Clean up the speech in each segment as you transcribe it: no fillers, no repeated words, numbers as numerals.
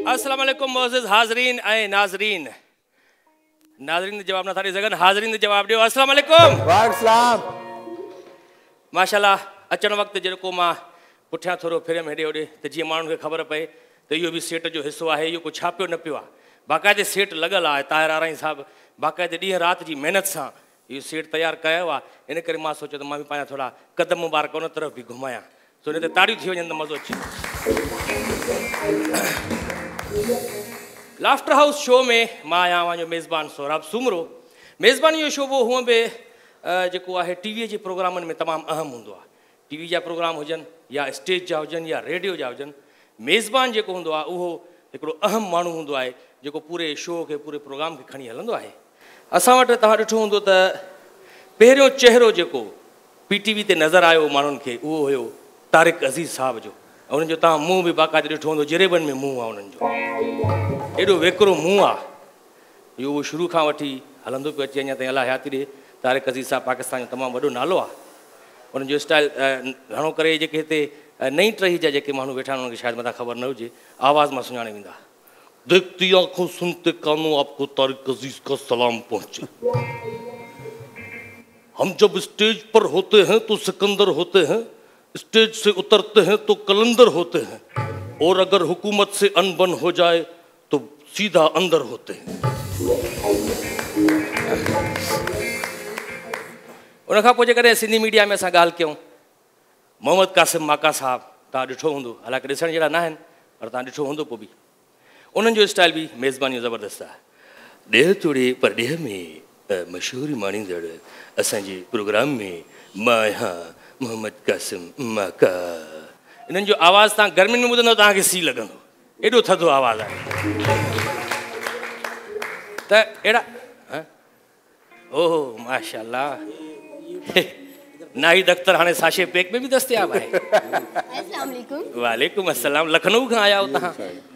अस्सलाम वालेकुम मोअज़्ज़िज़ हाज़रीन ऐं नाज़रीन। नाज़रीन जवाब न था सघनि, हाज़रीन जवाब ॾियो। अस्सलाम वालेकुम। वालेकुम। माशाल्लाह अचण वक़्तु जेको मां पुठियां थोरो फिरियमि हेॾे होॾे त जीअं माण्हुनि खे ख़बर पए त इहो बि सेट जो हिसो आहे, इहो को छापियो न पियो आहे, बाक़ाइदे सेट लॻल आहे। ताहिर आराई साहिबु बाक़ाइदे ॾींहं राति जी महिनत सां इहो सेट तयारु कयो आहे। इन करे मां सोचियो त मां बि पंहिंजा थोरा क़दम मुबारक उन तरफ़ बि घुमायां, सो इन ते ताड़ियूं थी वञनि त मज़ो अचे। लाफ्टर हाउस शो में मां आहियां मुंहिंजो मेज़बान सोहराब सूमरो। मेज़बानी जो शो वो हूअं बि जेको आहे टीवीअ जे प्रोग्रामनि में तमामु अहम हूंदो आहे। टीवी जा प्रोग्राम हुजनि या स्टेज जा हुजनि या रेडियो जा हुजनि, मेज़बान जेको हूंदो आहे उहो हिकिड़ो अहम माण्हू हूंदो आहे जेको पूरे शो खे पूरे प्रोग्राम खे खणी हलंदो आहे। असां वटि तव्हां ॾिठो हूंदो त पहिरियों चहिरो जेको PTV ते नज़र आयो माण्हुनि खे उहो हुयो तारिक अज़ीज़ साहिब जो। ऐं उन्हनि जो तव्हां मुंहुं बि बाक़ाइदे ॾिठो हूंदो, जिरेबनि में मुंहुं आहे उन्हनि जो, एॾो वेकिरो मुंहुं आहे। इहो उहो शुरू खां वठी हलंदो पियो अचे, अञा ताईं अलाह हयाती ॾे। तारिक अज़ीज़ साहिबु पाकिस्तान जो तमामु वॾो नालो आहे। उन्हनि जो स्टाइल घणो करे जेके हिते नई टही जा जेके माण्हू वेठा आहिनि उन्हनि खे शायदि मथां ख़बर न हुजे, आवाज़ मां सुञाणे वेंदा। देखती आंखों सुनते कानों आपको तारिक अज़ीज़ का सलाम पहुंचे। हम जब स्टेज पर होते हैं तो सिकंदर होते हैं, स्टेज से उतरते हैं तो कलंदर होते हैं, और अगर हुकूमत से अनबन हो जाए तो सीधा अंदर होते हैं। उन खां पोइ जेकॾहिं सिंधी मीडिया में असां ॻाल्हि कयूं, मोहम्मद कासिम माका साहिबु तव्हां ॾिठो हूंदो, हालांकि ॾिसण जहिड़ा न आहिनि पर तव्हां ॾिठो हूंदो पोइ बि। उन्हनि जो स्टाइल बि मेज़बानी ज़बरदस्त आहे। ॾेह तोड़े परॾेह में मशहूरु माणींदड़ असांजे प्रोग्राम में मां आहियां मोहम्मद कासिम माका। इन्हनि जो आवाज़ तव्हां गर्मियुनि में ॿुधंदव तव्हांखे सी लॻंदो, एॾो थधो आवाज़ु आहे। त अहिड़ा ओह माशाल्लाह। नाहिद अख्तर हाणे साशे पेक में भी दस्तयाब है। अस्सलाम वालेकुम। वालेकुम अस्सलाम। लखनऊ खां आया हो तहां?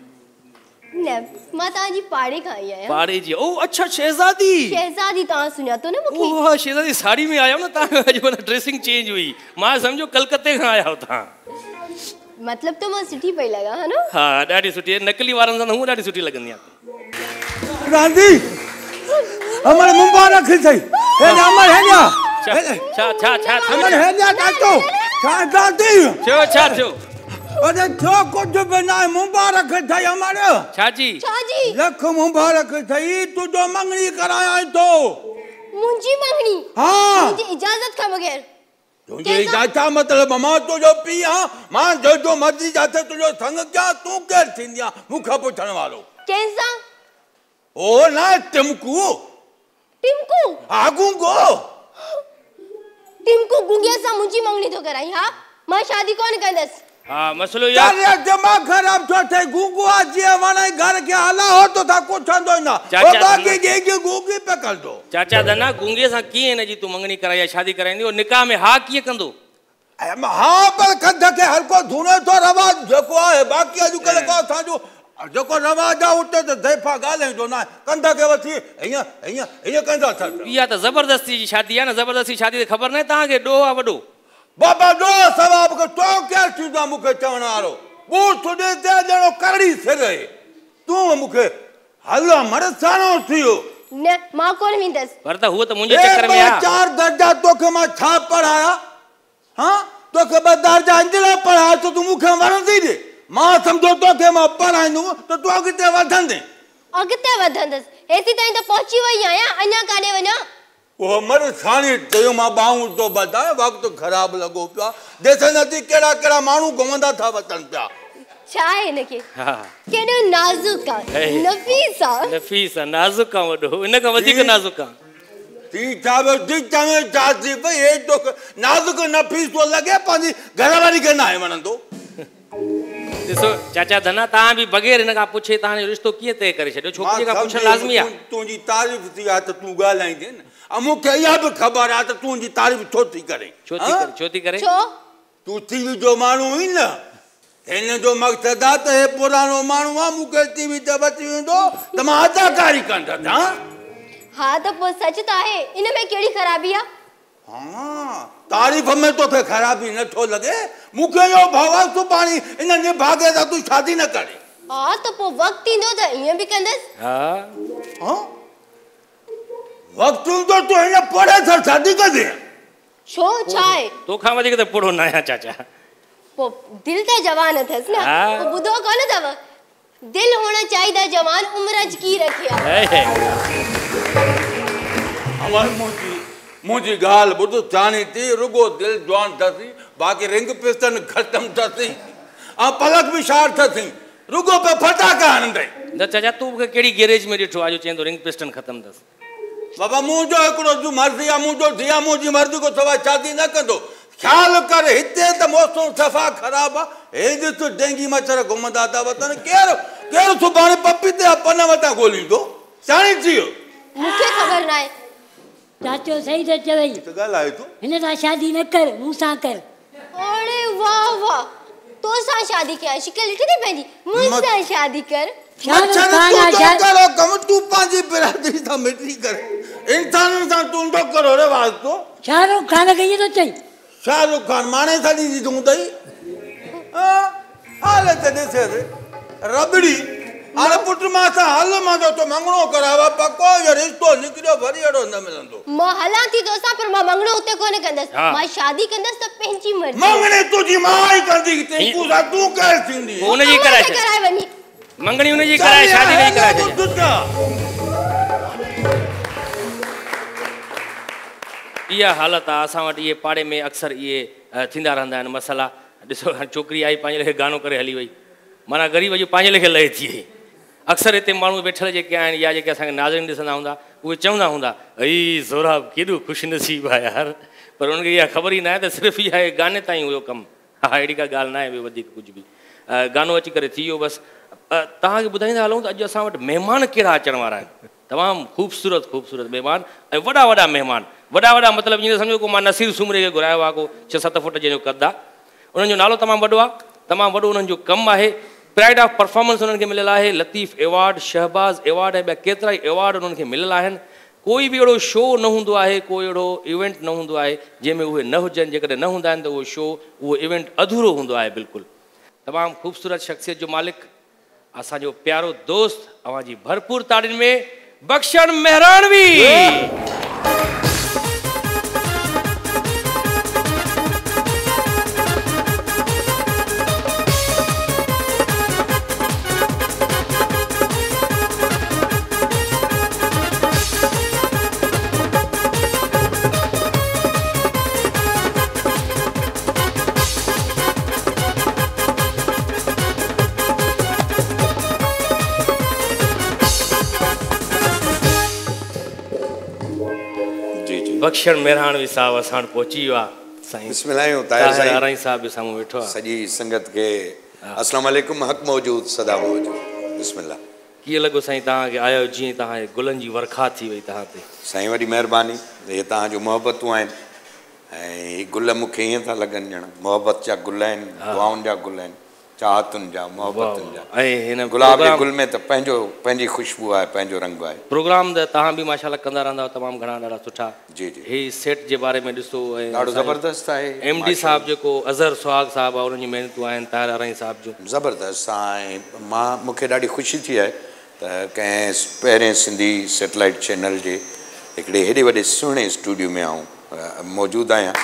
न मां तव्हांजी पाड़े खां आई आहियां। पाड़े जी? ओ अच्छा शहजादी। शहजादी तव्हां सुञातो न मूंखे? ओह हां शहजादी साड़ी में आया हो न तव्हां, अॼु माना ड्रेसिंग चेंज हुई, मां सम्झो कलकत्ते खां आया हो तव्हां। मतलब तो मां सुठी पई लॻा है न? हा ॾाढी सुठी, नकली वारनि सां हूं ॾाढी सुठी लॻंदी आहे। रांदी हमर मुबारक थई। हे अमर है ना? छा अमर है ना काटो? छा दादी? छा थियो? अरे छो कुछ बिना मुबारक थई अमर। छा जी? लख मुबारक थई, तुझो मंगनी कराया तो। मुंजी मंगनी? हां। मुझे इजाजत का बगैर? तुझे इजाजत मतलब मां तुझो पी हां, मां जो मर्जी जाते तुझो संग क्या तू केर थींदिया मुखा पुछण वालो। कैसा? ओ ना टिमकू। टिमकू? हां गुंगो। टिमकू गुंगे सा मुंजी मंगनी तो कराई। हां मां शादी कोन कंदस। हां मसलो यार तेरे दिमाग खराब छो थे? गुंगो आज माने घर के हला हो तो था कुछ अंदो ना। ओ बाकी के गुंगी पे कर दो। चाचा दना गुंगे सा की है न जी तू मंगनी कराई शादी कराईंदी, और निकाह में हा किए कंदो? हां पर कद के हर को धुने तो रवाज जको है, बाकी अजुकल को था जो जको रवाज आ उते तो देफा गाले जो ना कंधा के वथी इया कंधा था। या तो जबरदस्ती जी शादी है ना, जबरदस्ती शादी ते खबर नहीं ताके डोहा वडो बाबा दो सवाब को तो क्या चीजा मुके चवण वालो बूढ़ थोड़े ते जणो करड़ी से रहे तू मुके हल्ला मरसानो थियो न मां कोन विंदस। पर त हुआ तो मुंजे चक्कर में आ। चार दर्जा तो के मां छा पढ़ाया? हां तो के ब दर्जा अंजला पढ़ाया तो तू मुके वरंदी दे। मां समझो तो के मां पढ़ाइनु तो तू अगते वधंदे। अगते वधंदस एसी ताई तो पहुंची वई आया, अन्या काडे वना? ओ मर सानी तयो मां बाऊ तो बताए वक्त खराब लगो पिया। देखे नदी केड़ा मानू घुमंदा था वतन पिया। छा है इनके? हां केडो नाजुक आ, नफीसा नाजुक आ वडो, इन का वधिक नाजुक आ। ती चावे जाती भाई ए तो नाजुक नफीस तो लगे पानी घरवारी के ना है मनंदो। देखो चाचा धना ता भी बगैर इन का पूछे ता ने रिश्तो किए तय करे छडो, छोकरी का पूछण लाजमी आ। तुजी तारीफ थी आ त तू गालाई दे न, अमु के या भी खबर आ त तुजी तारीफ छोती करे। छोती करे छो तू टीवी जो मानू ही न, इन जो मकसद आ त हे पुरानो मानू आ मुके टीवी ते बची वेंदो त मां अदाकारी कंदा था। हां त पो सच त आहे, इन में केड़ी खराबी आ? हां तारीफ में तो के खराबी न थो लगे, मुके यो भावा तू पानी इन ने भागे ता तू शादी न करे। हाँ तो पो वक्त ईंदो त ईअं बि कंदसि। हाँ हाँ वक्त तो तू हिन पढ़े था शादी कर दे छो छा आहे? तोखां वधीक त पढ़ो न आहियां चाचा। पो दिल त जवान अथसि न। हाँ। पो ॿुधो कोन अथव दिल होना चाहिए जवान उम्र ज की रखिया। हमार मुझी गाल बुध जानी थी रुगो दिल जवान थी बाकी रिंग पिस्टन खत्म थी आ पलक भी शार्ट थी रुगो पे फटाका हणंदे। न चाचा तू मूंखे कहिड़ी गैरेज में ॾिठो आहे जो चवंदो रिंग पिस्टन ख़तम अथसि? बाबा मुझो एकड़ो जो मर्जी आ मुझो दिया मुझी मर्जी को सवा शादी न कंदो। ख्याल कर हिते त मौसम सफ़ा ख़राब आ हे ॾिस डेंगी मच्छर घुमंदा था वतन केर सुभाणे पपीते पन वटा ॻोल्हींदो चाणी थियो। मूंखे ख़बर न आहे। चाचो सही तो चवई त ॻाल्हाए तूं हिन सां शादी न कर मूंसां कर। अरे वाह वाह तो सां शादी कया शिकल ॾिठी थी पंहिंजी मुझसां शादी कर। मच्छर तू करो कम तू पंहिंजी बिरादरी सां मिटी कर इंसाननि सां तू तो करो रे वास्तो। शाहरुख खान खे इहो थो चई। शाहरुख खान माने साडी जी तू तई हाले त ॾिसे रबड़ी हाणे पुट मां सां हल मां तो मंगणो करावा पको ये रिश्तो निकिरियो वरी अड़ो न मिलंदो। मां हलां थी तोसां पर मां मंगणो उते कोन कंदसि। हाँ। मां शादी कंदसि त पंहिंजी मर्ज़ी। मंगणी तुझी मां ई कंदी टेंकू सां तू केर थींदी उनजी कराए छॾ। कराए वञी मंगणी उनजी कराए शादी नहीं कराए छॾ। इहा हालत आहे असां वटि इहे पाड़े में अक्सर इहे थींदा रहंदा आहिनि मसइला। ॾिसो छोकिरी आई पंहिंजे लेखे गानो करे हली वई माना ग़रीब जो पंहिंजे लेखे लहे थी वई। अक्सर हिते माण्हू वेठल जेके आहिनि या जेके असांखे नाज़रीन ॾिसंदा हूंदा उहे चवंदा हूंदा अई ज़ोराब केॾो ख़ुशनसीब आहे यार पर उनखे इहा ख़बर ई न आहे त सिर्फ़ु इहा गाने ताईं हुयो कमु। हा अहिड़ी का ॻाल्हि न आहे ॿियो वधीक कुझु बि गानो अची करे थी वियो बसि। तव्हांखे ॿुधाईंदा हलूं त अॼु असां वटि महिमान कहिड़ा अचण वारा आहिनि तमामु ख़ूबसूरत महिमान ऐं वॾा महिमान वॾा मतिलबु ईअं सम्झो को मां नसीर सुमरे खे घुरायो आहे को 6-7 फुट जंहिंजो कदु आहे। उन्हनि जो नालो तमामु वॾो आहे तमामु वॾो उन्हनि जो कमु आहे। प्राइड ऑफ परफॉर्मेंस उन्हनि खे मिलियल आहे लतीफ़ एवॉर्ड शहबाज़ एवॉर्ड ऐं ॿिया केतिरा ई एवॉर्ड उन्हनि खे मिलियल आहिनि। कोई बि अहिड़ो शो न हूंदो आहे कोई अहिड़ो इवेंट न हूंदो आहे जंहिंमें उहे न हुजनि। जेकॾहिं न हूंदा आहिनि त उहो शो उहो इवेंट अधूरो हूंदो आहे बिल्कुलु। तमामु ख़ूबसूरत शख़्सियत जो मालिक असांजो प्यारो दोस्त अवांजी भरपूर ताड़ियुनि में बख्शण मेहरानवी। बख्शण मेहरानवी साहब असां वटि पहुची वियो आहे साईं। बिस्मिल्लाह ताहिर साईं साहब बि साम्हूं वेठो आहे। सॼी संगत के अस्सलाम वालेकुम हक़ मौजूद सदा मौजूद बिस्मिल्लाह। कीअं लॻो साईं तव्हांखे आयो जीअं तव्हांजे गुलनि जी वर्खा थी वई तव्हां ते? साईं वॾी महिरबानी इहे तव्हांजूं मोहबतूं आहिनि ऐं हीअ गुल मूंखे ईअं था लॻनि ॼण मोहबत जा गुल आहिनि दुआउनि जा गुल आहिनि चाहतुनि जा मोहबतुनि जा। ऐं हिन गुलाब जे गुल में त पंहिंजी ख़ुशबू आहे पंहिंजो रंग आहे। प्रोग्राम त तव्हां बि माशाल्लाह कंदा रहंदा तमामु घणा ॾाढा सुठा। जी जी ही सेट जे बारे में ॾिसो ॾाढो ज़बरदस्त आहे। MD साहब जेको अज़हर सुहाग साहब आहे उन्हनि जी महिनतूं आहिनि ताहिर अराई साहब जूं ज़बरदस्त ऐं मूंखे ॾाढी ख़ुशी थी आहे त कंहिं पहिरें सिंधी सैटेलाइट चैनल जे हिकिड़े हेॾे वॾे सुहिणे स्टूडियो में आऊं मौजूदु आहियां।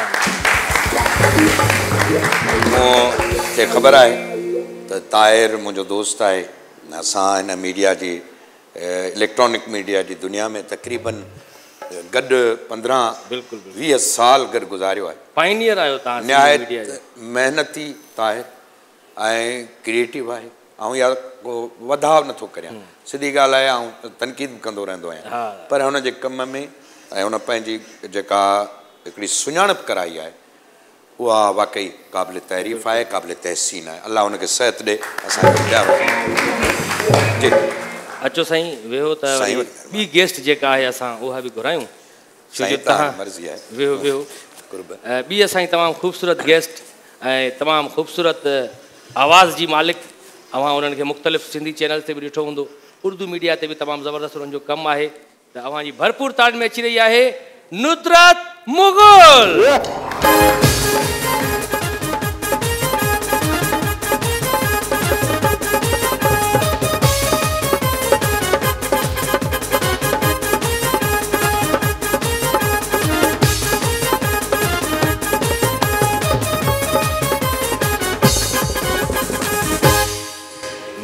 मूंखे ख़बर आहे त ताहिर मुंहिंजो दोस्त आहे। असां हिन मीडिया जी इलेक्ट्रॉनिक मीडिया जी दुनिया में तक़रीबन गॾु 15-20 साल गॾु गुज़ारियो आहे। पाइनियर आहियो तव्हां निहायत महिनती ताहिर ऐं क्रिएटिव आहे ऐं या को वधाव नथो करियां सिधी ॻाल्हि आहे ऐं तनक़ीद बि कंदो रहंदो आहियां पर हुन जे कम में ऐं हुन पंहिंजी जेका हिकिड़ी सुञाणप कराई आहे उहा वाक़ई क़ाबिल तारीफ़ आहे क़ाबिल तहसीन आहे। अलाह हुनखे सिहत ॾे असांखे। अचो साईं वेहो त ॿी गेस्ट जेका आहे असां उहा बि घुरायूं छो जो तव्हां मर्ज़ी आहे। वेहो ॿी असांजी तमामु ख़ूबसूरत गेस्ट ऐं तमामु ख़ूबसूरत आवाज़ जी मालिक। अवां उन्हनि खे मुख़्तलिफ़ सिंधी चैनल ते बि ॾिठो हूंदो उर्दू मीडिया ते बि तमामु ज़बरदस्त उन्हनि जो कमु आहे त अवांजी भरपूर ताड़ में अची रही आहे नुसरत मुग़ल।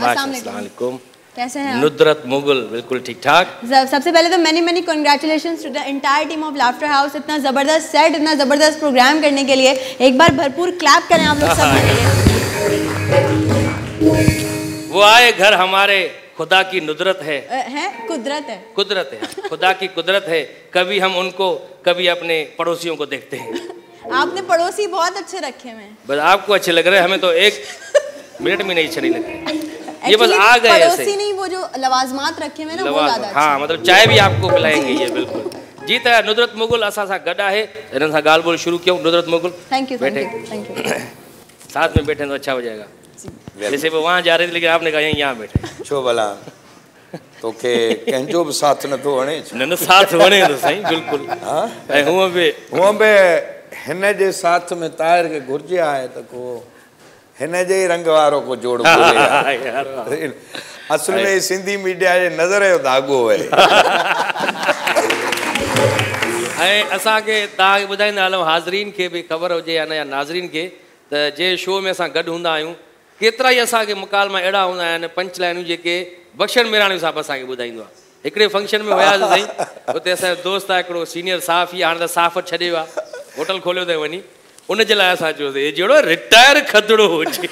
अस्सलाम वालेकुम। कैसे हैं आप? नुदरत मुगल बिल्कुल ठीक ठाक। सबसे पहले तो many congratulations to the entire team of laughter house, इतना ज़बरदस्त सेट, इतना ज़बरदस्त प्रोग्राम करने के लिए। एक बार भरपूर क्लैप करें आप लोग सब के लिए। वो आए घर हमारे, खुदा की नुदरत है कुदरत है, कुदरत है, खुदा की कुदरत है। कभी हम उनको, कभी अपने पड़ोसियों को देखते हैं। आपने पड़ोसी बहुत अच्छे रखे हुए हैं। बस आपको अच्छे लग रहे हैं, हमें तो 1 मिनट में नहीं अच्छे नहीं लगते। ये बस आ गए ऐसे। पड़ोसी नहीं, वो जो लवाजमात रखे हुए हैं ना, वो ज़्यादा अच्छे। हाँ, मतलब चाय भी आपको पिलाएंगे ये बिल्कुल। जी त नुदरत मुगल असा सा गड़ा है, इन्हनि सां ॻाल्हि ॿोल शुरू क्यों। नुदरत मुगल थैंक यू बैठे, थैंक यू। साथ में बैठे तो अच्छा हो जाएगा। वैसे वो वहाँ जा रहे थे, लेकिन आपने कहा यहाँ बैठे। छो भला तोखे कंहिंजो बि साथ नथो वणे? न साथ वणे तो सही बिल्कुल। ऐं हूअं बि हिन जे साथ में ताहिर खे घुरिजे आहे त को हिन जे ई रंग वारो को जोड़ ॻोल्हे। असल में सिंधी मीडिया जे नज़र जो धाॻो आहे। ऐं असांखे तव्हांखे ॿुधाईंदा हलूं, हाज़रीन खे बि ख़बर हुजे या न, या नाज़रीन खे, त जे शो में असां गॾु हूंदा आहियूं, केतिरा ई असांखे मुकालमा अहिड़ा हूंदा आहिनि, पंच लाइनूं जेके बख्शण मिराणी साहिबु असांखे ॿुधाईंदो आहे। हिकिड़े फंक्शन में वियासीं साईं, हुते असांजो दोस्त आहे हिकिड़ो सीनियर साफ़ी, हाणे त साफ़ छॾे वियो आहे, होटल खोलियो अथई वञी। उनजे लाइ असां चयोसीं हे जहिड़ो रिटायर खदड़ो हुजे।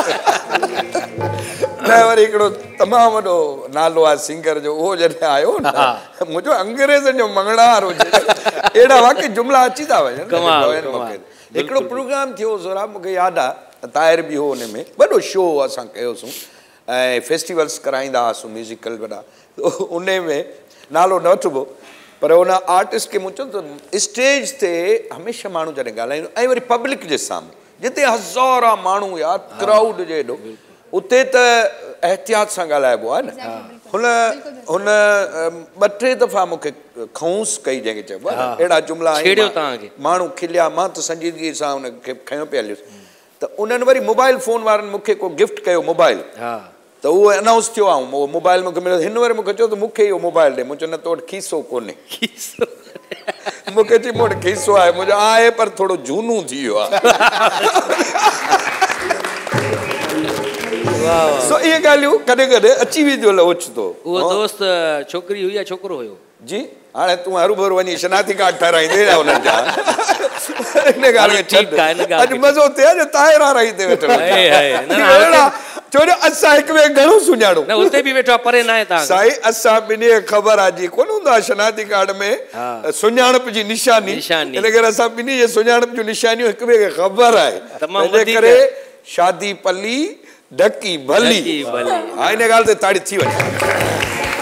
न वरी हिकिड़ो तमामु वॾो नालो आहे सिंगर जो, उहो जॾहिं आयो न, मुंहिंजो अंग्रेज़नि जो मंगणार हुजे, अहिड़ा वाक़ई जुमिला अची था वञनि। हिकिड़ो प्रोग्राम थियो ज़रा, मूंखे यादि आहे, ताहिर बि हो हुन में, वॾो शो असां कयोसीं ऐं फेस्टिवल्स कराईंदा हुआसीं म्यूज़िकल वॾा। उन में नालो न वठिबो, पर उन आर्टिस्ट खे मूं चयो त स्टेज ते हमेशह माण्हू जॾहिं ॻाल्हाईंदो, ऐं वरी पब्लिक जे साम्हूं जिते हज़ार माण्हू यार क्राउड जे हेॾो, उते त एहतियात सां ॻाल्हाइबो आहे न। हुन 2-3 दफ़ा मूंखे खऊंस कई, जंहिंखे चइबो आहे अहिड़ा जुमिला माण्हू खिलिया, मां त संजीदगी सां हुनखे खयो पिया हलियुसि। त उन्हनि वरी मोबाइल फ़ोन वारनि मूंखे को गिफ्ट कयो मोबाइल, त उहो अनाउंस थियो आहे, उहो मोबाइल मूंखे मिलियो। हिन वरी मूंखे चयो त मूंखे इहो मोबाइल ॾे। मूं चयो न, तो वटि खीसो कोन्हे। मूंखे चई मूं वटि खीसो आहे। मुंहिंजो आहे पर थोरो झूनू थी वियो आहे। सो इहे ॻाल्हियूं कॾहिं कॾहिं अची वेंदियूं ओचितो। उहो दोस्त छोकिरी हुई या छोकिरो हुयो? जी हाणे तूं हरू भरू वञी शनाती कार्ड ठाराईंदे हुननि जा। हिन ॻाल्हि खे छॾ, अॼु मज़ो थिए जो ताहिर रही ते वेठो। छो जो असां हिक ॿिए घणो सुञाणो, न उते बि वेठो आहे, परे न आहे तव्हां साईं। असां ॿिन्ही ख़बर आहे जी, कोन हूंदो आहे शनाती कार्ड में सुञाणप जी निशानी, इन करे असां ॿिन्ही जे सुञाणप जूं निशानियूं हिक ॿिए खे ख़बर आहे। तंहिंजे करे शादी पली ढकी भली, हा इन ॻाल्हि ते ताड़ी थी वञे।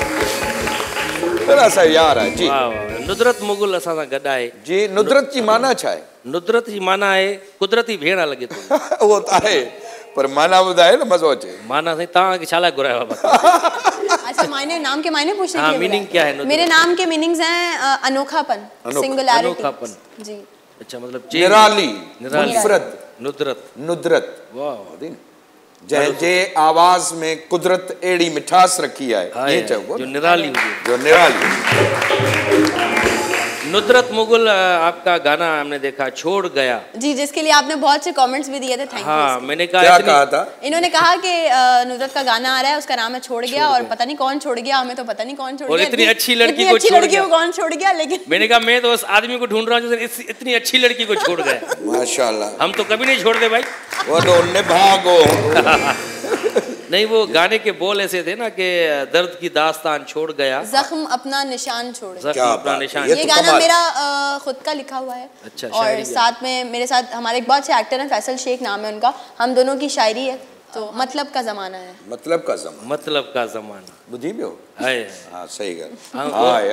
असां यार आहे जी। नुदरत मुगल असां सां गॾु आहे जी। नुदरत जी माना छा आहे? नुदरत जी माना आहे कुदरती भेण लॻे थो। उहो त आहे, पर माना ॿुधाए न, मज़ो अचे। माना साईं तव्हांखे छा लाइ घुरायो आहे? अच्छा, मायने नाम के मायने पूछने के लिए। मीनिंग क्या है? मेरे नाम के मीनिंग्स हैं अनोखापन, सिंगुलैरिटी। अनोखापन जी। अच्छा, मतलब निराली, मुनफरद, नुदरत। नुदरत, वाह, जंहिंजे आवाज़ में कुदरत अहिड़ी मिठास रखी आहे, ये चइबो जो निराली हुजे, जो निराली। नुदरत मुगल आपका गाना हमने देखा, छोड़ गया जी, जिसके लिए आपने बहुत से कमेंट्स भी दिए थे। Thank you. हाँ, मैंने कहा क्या कहा था? इन्होंने कहा कि नुदरत का गाना आ रहा है, उसका नाम है छोड़ गया, और पता नहीं कौन छोड़ गया, हमें तो पता नहीं कौन छोड़ गया। इतनी अच्छी लड़की को कौन छोड़ गया, लेकिन मैंने कहा मैं तो उस आदमी को ढूंढ रहा हूँ जो इतनी अच्छी लड़की को छोड़ गया। माशाल्लाह, हम तो कभी नहीं छोड़ते भाई। वो तो निभागो। नहीं, वो गाने के बोल ऐसे थे ना कि दर्द की दास्तान छोड़ गया, जख्म अपना निशान छोड़ गया। जख्म अपना निशान। ये गाना मेरा खुद का लिखा हुआ है। अच्छा, और साथ में मेरे साथ हमारे एक बहुत अच्छे एक्टर हैं, फैसल शेख नाम है उनका, हम दोनों की शायरी है। तो मतलब का जमाना है। मतलब का जमाना, मतलब का जमाना बुझी पियो? है। हाँ, सही ॻाल्हि। हाय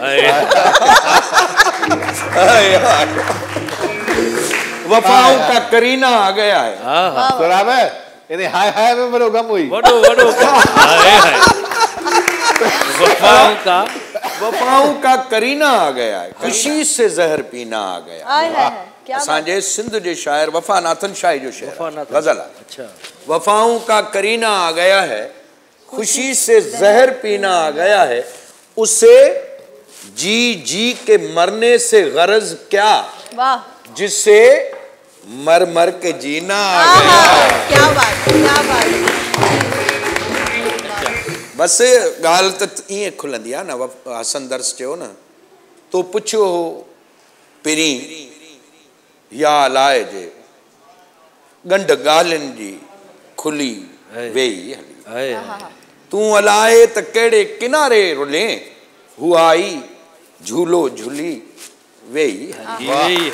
वफाओं का करीना आ गया है। बराबर है। यानी हाय हाय में बड़ो गम हुई। बड़ो हाय हाय। वफाओं का करीना आ गया है, खुशी से जहर पीना आ गया। असांजे सिंध जे शायर वफा नाथन शाही जो शेर गजल है। अच्छा। वफाओं का करीना आ गया है, खुशी से जहर पीना आ गया है, उसे जी जी के मरने से गरज क्या, जिससे मर मर के जीना आ गया है। क्या बात, क्या बात। बसि ॻाल्हि त ईअं खुलंदी आहे न। हसन दर्स चयो न, तो पुछियो हो पहिरीं या अलाए जे ॻंढ ॻाल्हियुनि जी खुली वेई हली, तूं अलाए त कहिड़े किनारे रुले, हूअ आई झूलो झूली वेई हली।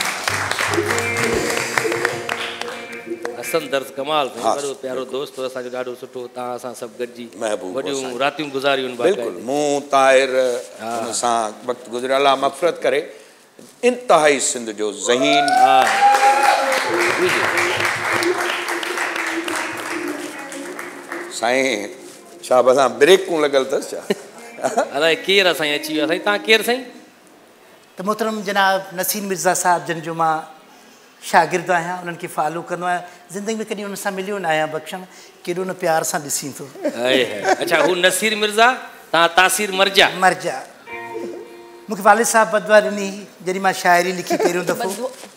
हसन दर्स कमाल ॾाढो प्यारो दोस्त असांजो, ॾाढो सुठो। तव्हां असां सभु गॾिजी वॾियूं रातियूं गुज़ारियूं। बिल्कुलु मूं ताहिर हुन सां वक़्तु गुज़रियल आहे, मफ़रत करे। इंतिहाई सिंध जो ज़हीन साईं, छा बसां ब्रेकूं लॻल अथसि छा? अलाए केरु असां अची वियो। साईं तव्हां केरु साईं? त मोहतरम जनाब नसीर मिर्ज़ा साहब जन जो मां शागिर्दु आहियां, उन्हनि खे फॉलो कंदो आहियां। ज़िंदगी में कॾहिं उन सां मिलियो न आहियां। बख़्शन केॾो न प्यार सां ॾिसी थो। अच्छा, हू नसीर मिर्ज़ा, तव्हां तासीर मर्जा। मर्जा मूंखे वालिद साहब बदवा ॾिनी जॾहिं मां शाइरी लिखी पहिरियों दफ़ो,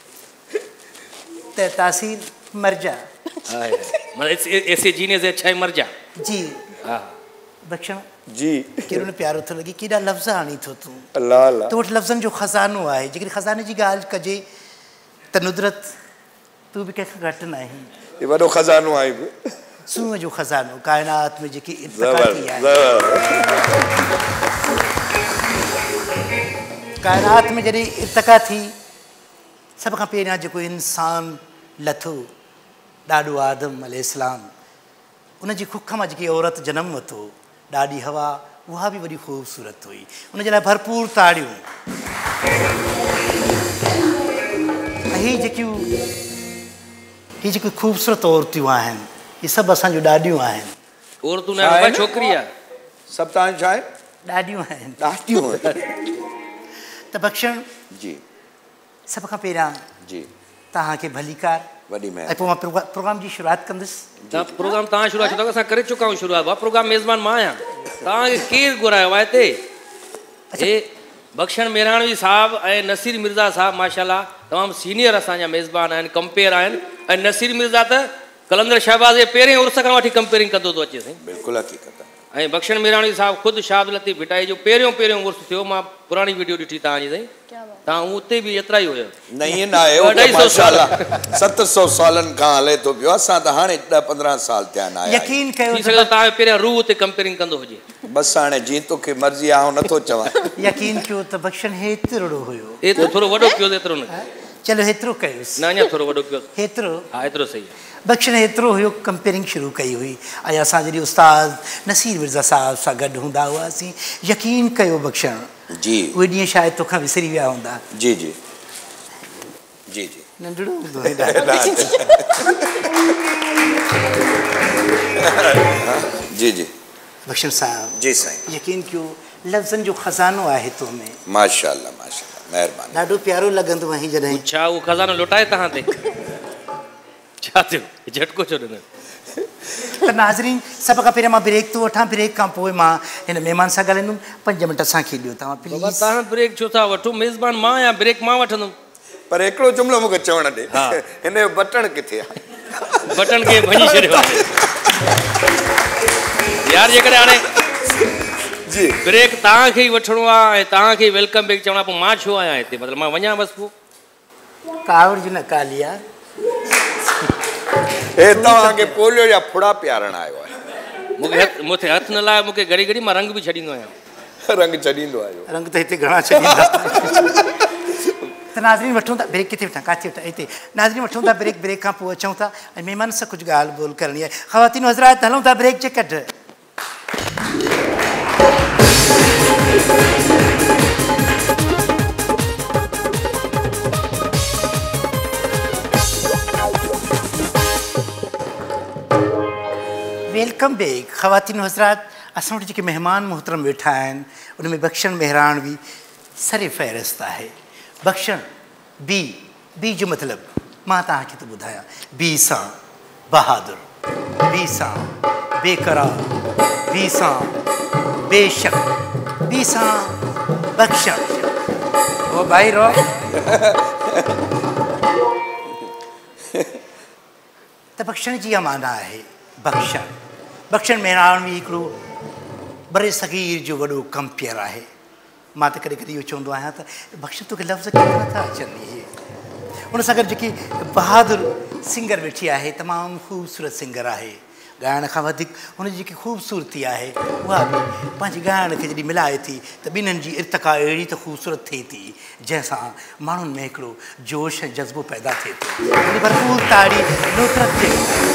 त तासीर मर्जा। ऐसे जीने से अच्छा है मर्जा जी। बख़्शन जी केॾो न प्यारो थो लॻे, केॾा लफ़्ज़ आणी थो तूं। अल्लाह अल्लाह। तो वटि लफ़्ज़नि जो ख़ज़ानो आहे। जेकॾहिं ख़ज़ाने जी ॻाल्हि कजे त नुदरत तूं बि कंहिंखां घटि न आहीं। ये वॾो ख़ज़ानो आहे सूंह जो ख़ज़ानो, काइनात में जेकी इर्तिक़ा थी आहे, काइनात में जॾहिं इर्तिक़ा थी, सभ खां पहिरियां जेको इंसान लथो, ॾाढो आदम अलैहिस्सलाम, उनजी कुख मां जेकी औरत जनमु वरितो, ॾाढी हवा, उहा बि वॾी ख़ूबसूरत हुई। उनजे लाइ भरपूर ताड़ियूं। हीअ जेकियूं ख़ूबसूरत औरतियूं आहिनि, इहे सभु असांजूं ॾाॾियूं आहिनि। औरतूं न छोकिरी आहे, सभु तव्हांजो छा आहे? ॾाॾियूं आहिनि। ॾाढियूं त बख़्शन जी, सभ खां पहिरियां जी तव्हांखे भलीकार वॾी ऐं पोइ मां प्रोग्राम जी शुरूआत कंदुसि। प्रोग्राम तव्हां शुरूआत छो था? असां करे चुका आहियूं शुरूआत। प्रोग्राम मेज़बान मां आहियां। तव्हांखे केरु घुरायो आहे हिते? हे बख़्शन मेहराणवी साहब ऐं नसीर मिर्ज़ा साहब माशाल्लाह तमामु सीनियर असांजा मेज़बान आहिनि, कंपेयर आहिनि। ऐं नसीर मिर्ज़ा त कलंदर शहबाज़ जे पहिरें उर्स खां वठी कंपेयरिंग कंदो थो अचे साईं। बिल्कुलु हक़ीक़त। ऐं बख़्शन मेहराणवी साहब ख़ुदि शाद लतीफ़ भिटाई जो पहिरियों उर्स थियो। मां पुराणी वीडियो ॾिठी तव्हांजी साईं, तव्हां उते बि एतिरा ई हुयो। न ईअं न आहे, 700 सालनि खां हले थो पियो। असां त हाणे 10-15 साल थिया न आहिया। यकीन कयो थी सघे तव्हां पहिरियां रूह ते कंपेयरिंग कंदो हुजे। बसि हाणे जीअं तोखे मर्ज़ी आहे नथो चवां। यकीन कयो त बख़्शन हेतिरो हुयो। एतिरो थोरो वॾो कयो एतिरो न। चलो हेतिरो कयोसि। न अञा थोरो वॾो कयो। हेतिरो? हा एतिरो सही आहे। बख़्शन हेतिरो हुयो, कंपेयरिंग शुरू कई हुई। ऐं असां जॾहिं उस्ताद नसीर मिर्ज़ा साहब सां गॾु हूंदा हुआसीं, यकीन कयो बख़्शन जी उहे ॾींहं शायदि तोखां विसरी विया हूंदा। जी जी जी जी नंढड़ो हूंदो जी जी बख़्शन साहब। जी साईं। यकीन कयो लफ़्ज़नि जो ख़ज़ानो आहे तो में। माशाअल्लाह माशाअल्लाह, महिरबानी। ॾाढो प्यारो लॻंदो आहे जॾहिं। छा उहो खज़ानो लुटाए तव्हां ते? छा थियो? झटको छो ॾिनो? त नाज़रीन, सभ खां पहिरियां मां ब्रेक थो वठां। ब्रेक खां पोइ मां हिन महिमान सां ॻाल्हाईंदुमि। 5 मिंट असांखे ॾियो तव्हां प्लीज़। तव्हां ब्रेक छो था वठो? मेज़बान मां आहियां, ब्रेक मां वठंदुमि। पर हिकिड़ो जुमिलो मूंखे चवणु ॾे, हिन जो बटण किथे आहे? बटण खे भञी छॾियो यार। जेकॾहिं हाणे जी ब्रेक तव्हांखे ई वठिणो आहे ऐं तव्हांखे वेलकम बैक चवणो आहे, पोइ मां छो आहियां हिते? मतिलबु मां वञा बसि पोइ? कावड़ जी न काली आहे। हे तव्हांखे पोलियो या फुड़ा पियारण आयो आहे। मूंखे हथ न लाइ, मूंखे घड़ी घड़ी मां रंग बि छॾींदो आहियां। रंग छॾींदो आहियो? रंग त हिते घणा छॾींदा। त नाज़रीन वठूं था ब्रेक। किथे वठां? काथे वठां? हिते। नाज़रीन वठूं था ब्रेक। ब्रेक खां पोइ अचूं था ऐं महिमान सां कुझु ॻाल्हि ॿोल करणी आहे। ख़वातीन हज़रात, हलूं था ब्रेक जे कढ। Welcome back. ख़वातीन हज़रात, असां वटि जेके महिमान मोहतरम वेठा आहिनि, उन में बख़्शन मेहराणवी सरे फ़हिरिस्त आहे। बख़्शन बी जो मतिलबु मां तव्हांखे थो ॿुधायां। बी सां बहादुर, बी सां बेक़रार, बी सां बेशक, बी सां बख़्शन। ओ भाई रो त बख़्शन जी इहा माना आहे बख़्शन। बख़्शन मेहराणवी हिकिड़ो बरे सगीर जो वॾो कंपेयर आहे। मां त कॾहिं कॾहिं इहो चवंदो आहियां त बख़्श तोखे लफ़्ज़ केतिरा था अचनि इहे। उन सां गॾु जेकी बहादुर सिंगर वेठी आहे तमामु ख़ूबसूरत सिंगर आहे। ॻाइण खां वधीक हुनजी जेकी ख़ूबसूरती आहे उहा बि पंहिंजे ॻाइण खे जॾहिं मिलाए थी त ॿिन्हिनि जी इर्तिका अहिड़ी त ख़ूबसूरत थिए थी जंहिंसां माण्हुनि में हिकिड़ो जोश ऐं जज़्बो पैदा थिए थो। भरपूर ताड़ी नुसरत जे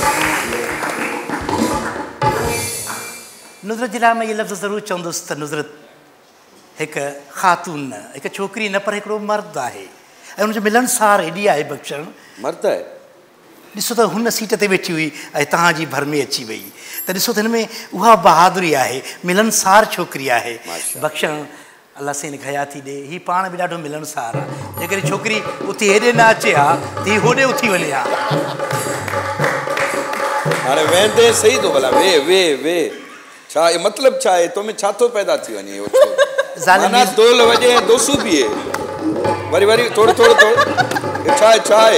नुसरत जे लाइ मां इहे लफ़्ज़ ज़रूरु चवंदुसि त नुसरत हिकु ख़ातून न, हिकु छोकिरी न पर हिकिड़ो मर्द आहे ऐं हुनजो मिलनसार हेॾी आहे बख़्शण। मर्द आहे? ॾिसो त हुन सीट ते वेठी हुई ऐं तव्हांजी भर में अची वई त ॾिसो त हिन में उहा बहादुरी आहे, मिलनसार छोकिरी आहे। बख़्शण अलाह सेन खया थी ॾे, हीअ पाण बि ॾाढो मिलनसार आहे। जेकॾहिं छोकिरी उते हेॾे न अचे हा त हीअ होॾे उथी वञे हा। हाणे वेंदे सही थो भला वे वे वे छा मतिलबु छा आहे? तो में छा थो पैदा थी वञे? माना दोल वॼे दोसू बीहे वरी वरी थोरो थोरो थोरो छा आहे छा आहे?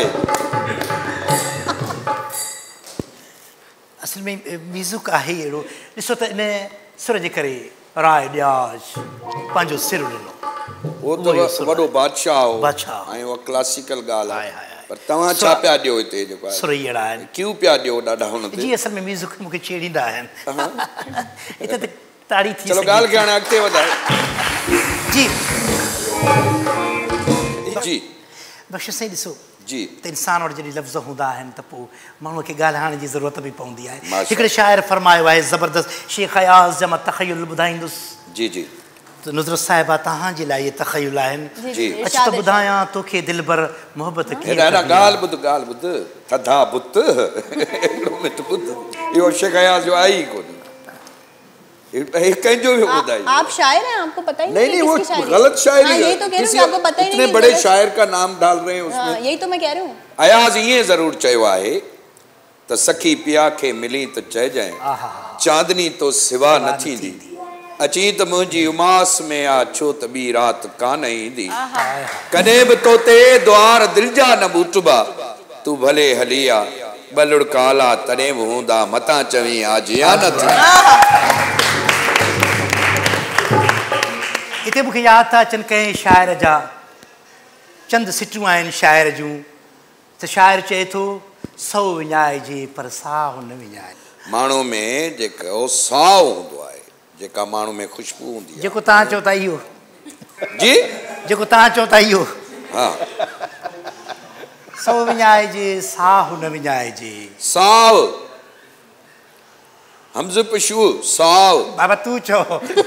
असल में म्यूज़िक आहे अहिड़ो। ॾिसो त इन सुर जे करे राय ॾियाज पंहिंजो सिर ॾिनो। उहो त वॾो बादशाह हो ऐं उहा क्लासिकल ॻाल्हि आहे। पर तव्हां छा पिया ॾियो हिते जेको आहे? सुर ई अहिड़ा आहिनि। क्यों पिया ॾियो ॾाढा हुन ते? जी असल में म्यूज़िक मूंखे छेड़ींदा आहिनि। हिते त ताड़ी थी। चलो ॻाल्हि खे हाणे अॻिते वधाए। जी जी बख़्श साईं ॾिसो जी त इंसान वटि जॾहिं लफ़्ज़ हूंदा आहिनि त पोइ माण्हूअ खे ॻाल्हाइण जी ज़रूरत बि पवंदी आहे। हिकिड़े शाइर फरमायो आहे ज़बरदस्त, शेख अयाज़ जा मां तख़युल ॿुधाईंदुसि। जी जी त नुसरत साहिबा तव्हांजे लाइ इहे तख़युल आहिनि। अच त ॿुधायां तोखे दिलबर मोहबत कीअं। ॻाल्हि ॿुध थधा बुत इहो शेख अयाज़ जो आहे ई कोन्हे। आप शायर हैं, आपको पता ही नहीं? वो गलत शायरी है। यही तो कह रही हूं, आपको पता ही नहीं। इतने बड़े शायर का नाम डाल रहे हैं उसमें। यही तो मैं कह रही हूँ। अयाज़ ये जरूर चयो आहे त सखी पिया खे मिली त चइजांइ चांदनी तो सिवा न थींदी, अची त मुंहिंजी उमास में आ छो त ॿी राति कान ईंदी, कॾहिं बि तोते द्वार दिलि जा न ॿूटबा, तूं भले हली आ ॿ लुड़काला तॾहिं बि हूंदा मतां चवीं आज या न थी। हिते मूंखे यादि था अचनि कंहिं शाइर जा चंद सिटियूं आहिनि शाइर जूं त शाइर चए थो सौ विञाइजे पर साहु न विञाए। माण्हू में जेको साहु हूंदो आहे, जेका माण्हू में ख़ुशबू हूंदी आहे, जेको तव्हां चओ था इहो जी जेको तव्हां चओ था इहो हा सौ विञाइजे साहु न विञाइजे। साहु हमज़ पशु साहु बाबा तूं चओ।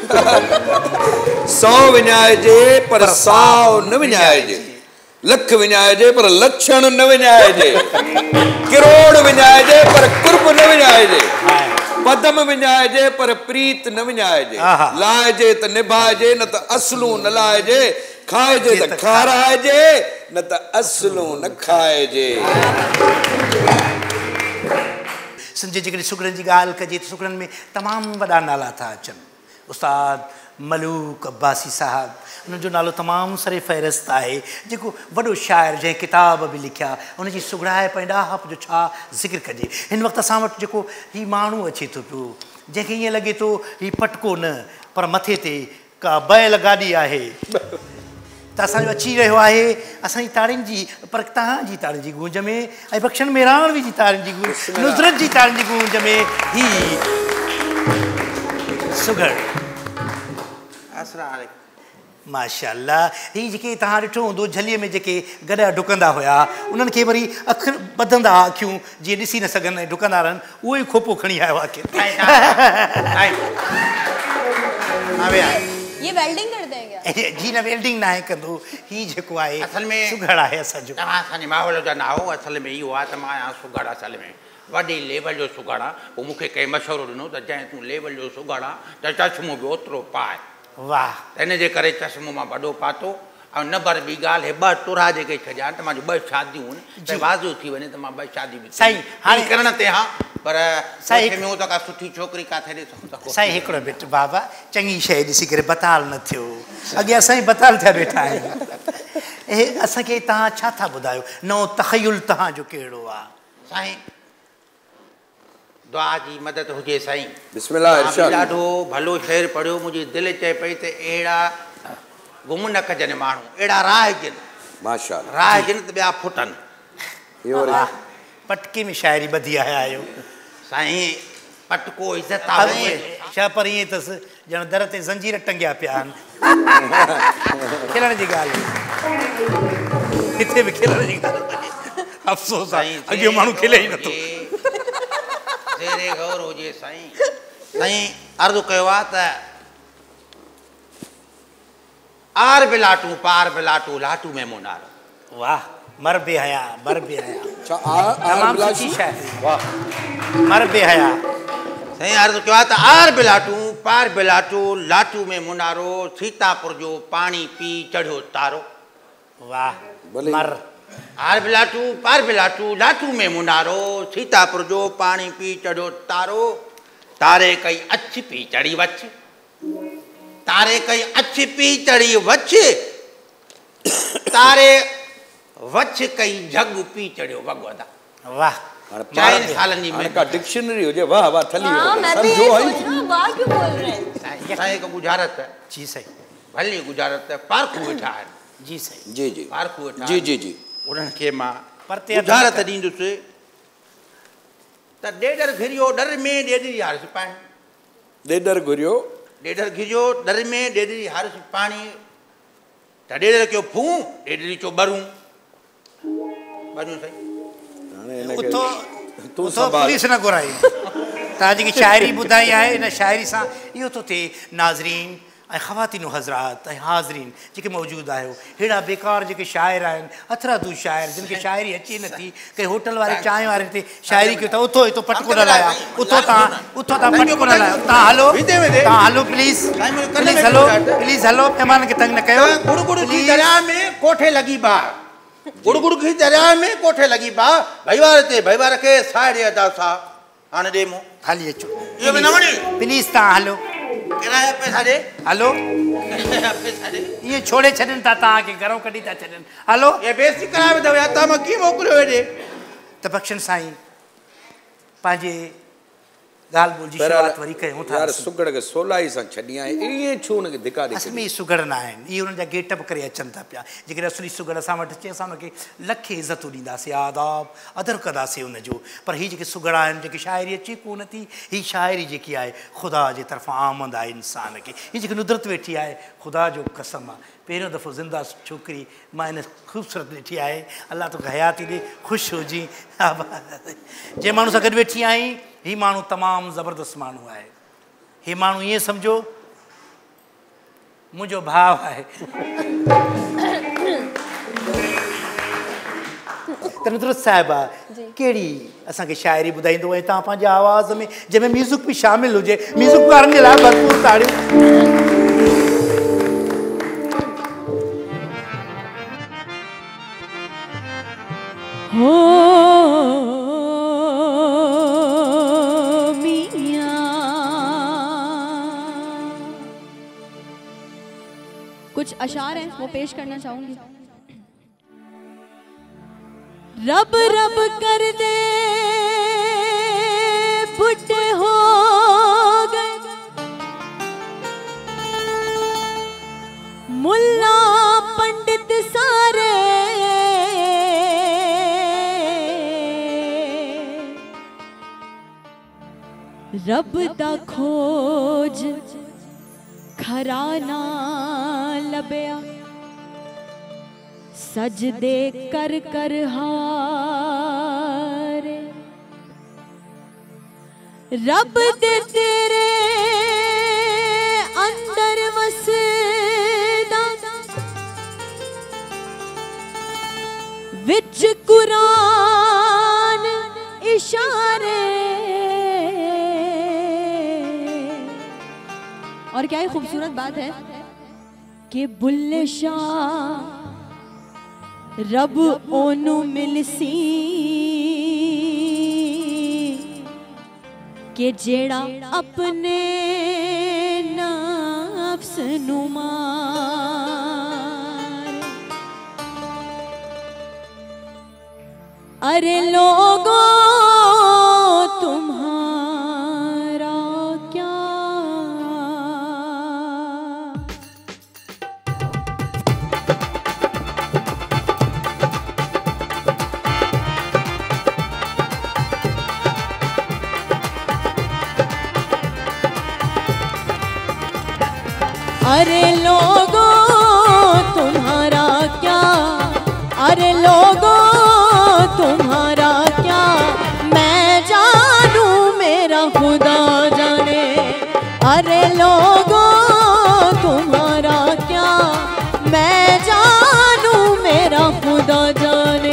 सौ विञाइजे पर साहु न विञाइजे, लख विञाइजे पर लक्षण न विञाइजे, किरोड़ विञाइजे पर कुर्ब न विञाइजे, पदम विञाइजे पर प्रीत न विञाइजे, लाइजे त निभाइजे न त असलूं न लाइजे, खाइजे त खाराइजे न त असलूं न खाइजे। सिंध जे जेकॾहिं सुगड़नि जी ॻाल्हि कजे त सुगड़नि में तमामु वॾा नाला था अचनि। उस्ताद मलूक अब्बासी साहिबु, उन्हनि जो नालो तमामु सरे फ़हिरिस्त आहे, जेको वॾो शाइर जंहिं किताब बि लिखिया उनजी सुगड़ाइप ऐं ॾाहप जो छा ज़िक्र कजे। हिन वक़्तु असां वटि जेको हीउ माण्हू अचे थो पियो जंहिंखे ईअं लॻे थो हीउ पटको न पर मथे ते का बैल गाॾी आहे त असांजो अची रहियो आहे असांजी ताड़ियुनि जी पर तव्हांजी ताड़ियुनि जी गूंज में ऐं बख़्शन मेहराणवी जी ताड़ियुनि जी गूंज, नुसरत जी ताड़ियुनि जी गूंज में ही सुगड़। माशाअल्लाह ही जेके तव्हां ॾिठो हूंदो झलीअ में जेके गॾा डुकंदा हुआ उन्हनि खे वरी अखि ॿधंदा अखियूं जीअं ॾिसी न सघनि ऐं डुकंदा रहनि, उहो ई खोपो खणी आयो आहे। ये वेल्डिंग करते हैं क्या? जी न वेल्डिंग ना है कंदो ही जेको आहे असल में सुगड़ आहे असांजो। तव्हां असांजे माहौल जा ना हो, असल में इहो आहे त मां आहियां सुगड़ असल में वॾी लेवल जो सुगड़ आहे। पोइ मूंखे कंहिं मशवरो ॾिनो त जंहिं तूं लेवल जो सुगड़ आहे त चश्मो बि ओतिरो पाए। वाह। त इन जे करे चश्मो मां वॾो पातो ऐं नंबर ॿी ॻाल्हि ॿ टुरा जेके छॾिया त मुंहिंजूं ॿ शादियूं आहिनि त वाज़ो थी वञे त मां ॿ शादी बि साईं हाणे करण ते हा पर साईं में त का सुठी छोकिरी किथे ॾिसूं त साईं हिकिड़ो मिंट बाबा चङी शइ ॾिसी करे बताल न थियो, अॻे असां ई बताल थिया वेठा आहियूं। असांखे तव्हां छा था ॿुधायो नओं तख़युल तव्हांजो कहिड़ो आहे? साईं दुआ जी मदद हुजे साईं। बिस्मिल्लाह इरशाद। ॾाढो भलो शेर पढ़ियो, मुंहिंजी दिलि चए पई त अहिड़ा गुम न कजनि माण्हू, अहिड़ा राहिजनि, माशाअल्लाह राहिजनि त ॿिया फुटनि। इहो वरी पटके में शायरी ॿधी आया आहियो साईं पटको इज़त पर आहे। छा पर ईअं अथसि ॼण दर ते ज़ंजीर टंगिया पिया आहिनि। खिलण जी ॻाल्हि हिते बि खिलण जी ॻाल्हि अफ़सोस आहे अॻियो माण्हू खिले ई नथो। ज़ेरे गौर हुजे साईं। साईं अर्ज़ु कयो आहे त आर बि लाटू पार बि लाटू लाटू में मुनारो। वाह मर बे हया मर बे हया अच्छा तमामु सुठी शायरी। वाह मर बे हया। साईं अर्ज़ु कयो आहे त आर बि लाटू पार बि लाटू लाटू में मुनारो, सीतापुर जो पाणी पी चढ़ियो तारो। वाह भले। मर आर बि लाटू पार बि लाटू लाटू में मुनारो, सीतापुर जो पाणी पी चढ़ियो तारो। तारे कई अछ पी चढ़ी वछ, तारे कई अछ पी चढ़ी वछ, तारे वछ कई जग पी चढ़ियो वगवदा। वाह चाइनि सालनि जी हाणे का डिक्शनरी हुजे वाह वाह थली हाँ, मैं भी सम्झो यही आई सोच रहा हूँ, वाह क्यों बोल रहे हैं? साईं को गुजारत है, जी सही भली गुजारत है। पारखू वेठा आहिनि, जी सही जी जी पारखू वेठा जी जी जी उन्हनि खे मां परते गुजारत ॾींदुसि त ॾेढर घिरियो डर में ॾेढरी हारस पाणी। ॾेढर घुरियो ॾेढर घिरियो डर में ॾेढरी हारस पाणी, त ॾेढर कयो फूं ॾेढरी चो ॿरूं ॿरूं साईं। हाणे हिनखे उतो तूं उतो संभाल। पुलिस न घुराई। तव्हां जेकी शाइरी ॿुधाई आहे इन शाइरी सां इहो थो थिए नाज़रीन ऐं ख़वातीनू हज़रात ऐं हाज़रीन जेके मौजूदु आहियो, अहिड़ा बेकार जेके शाइर आहिनि, अथरादू शाइर जिन खे शाइरी अचे नथी, कंहिं होटल वारे चांहि वारे ते शाइरी कयो था, उतो हितो पटको न लाया, उतो तव्हां पटको न लायो। तव्हां हलो तव्हां हलो प्लीज़ प्लीज़ हलो प्लीज़ हलो, महिमान खे तंग न कयो। गुड़ गुड़ की दरिया में कोठे लगी बार, गुड़ गुड़ की दरिया में कोठे लगी बार, भईवार ते भईवार खे साड़े अदा सा हाणे ॾे मूं हाली अचो इहो बि न वणी। प्लीज़ तव्हां हलो किराया पैसा ॾे, हलो पैसा ॾे। इहे छोड़े छॾनि था तव्हांखे, घरों कढी था छॾनि। हलो ये बेइज्जती कराए वेंदव या तव्हां मां कीअं मोकिलियो हेॾे? त बख्शन साईं पंहिंजे ॻाल्हि ॿोल जी शुरूआत वरी कयूं था। यार सुगड़ खे सोलाई सां छॾी आहे, ईअं छो हुनखे धिका ॾे। असल में इहे सुगड़ न आहिनि, इहे हुननि जा गेटअप करे अचनि था पिया। जेकॾहिं असली सुगड़ असां वटि अचे असां हुनखे लखे इज़तूं ॾींदासीं, आदाब अदर कंदासीं हुनजो। पर हीअ जेके सुगड़ आहिनि, जेके शाइरी अचे कोन थी, हीअ शाइरी जेकी आहे ख़ुदा जे तरफ़ां आमद आहे इंसान खे। हीअ जेकी नुदरत वेठी आहे, ख़ुदा जो कसम आहे, पहिरियों दफ़ो ज़िंदा छोकिरी मां इन ख़ूबसूरत ॾिठी आहे। अलाह तोखे हयाती ॾे, ख़ुशि हुजी। जंहिं माण्हू सां गॾु वेठी आहीं, हीउ माण्हू तमामु ज़बरदस्त माण्हू आहे। हीउ माण्हू ईअं सम्झो मुंहिंजो भाउ आहे। त नुदरत साहिबा कहिड़ी असांखे शाइरी ॿुधाईंदो ऐं तव्हां पंहिंजे आवाज़ में जंहिंमें म्यूज़िक बि शामिलु हुजे, म्यूज़िक वारनि जे लाइ भरपूर ताड़ियूं। कुछ अशार हैं वो पेश करना चाहूंगी। रब रब कर दे बुढ़े हो गए, मुल्ला पंडित सारे रब दा खोज खराना लभया, सजदे कर कर हारे, रब दे तेरे अंदर वसदा, विच कुरान इशारे। और क्या ही खूबसूरत बात है कि बुल्ले शाह रब ओनू मिलसी के जेड़ा अपने नफ्स नू मारे। अरे लोगों तुम्हारा अरे लोगों तुम्हारा क्या, अरे लोगों तुम्हारा क्या, मैं जानूं मेरा खुदा जाने। अरे लोगों तुम्हारा क्या, मैं जानूं मेरा खुदा जाने।